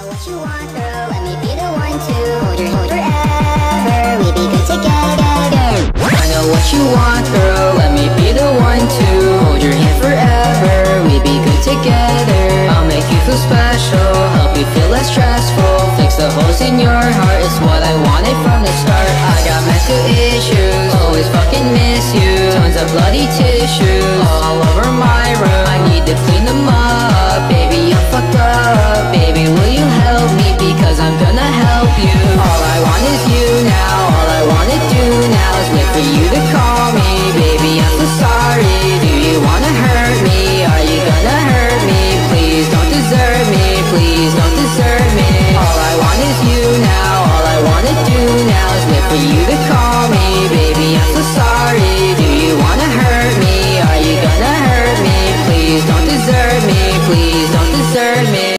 what you want, girl. Let me be the one to hold your hand forever. We be good together. I know what you want, girl. Let me be the one to hold your hand forever. We be good together. I'll make you feel special, help you feel less stressful. Fix the holes in your heart, it's what I wanted from the start. I got mental issues, always fucking miss you. Tons of bloody tissues all over my room. I need to clean them up, baby, I'm fucked up. Baby, will you help me, because I'm gonna help you. All I want is you now, all I wanna do now is wait for you to call me. Baby, I'm so sorry, do you wanna hurt me? Are you gonna hurt me? Please don't desert me, please don't desert me. All I want is you now, all I wanna do now is wait for you to call me. Baby, I'm so sorry, do you wanna hurt me? Are you gonna hurt me? Please don't desert me, please don't desert me.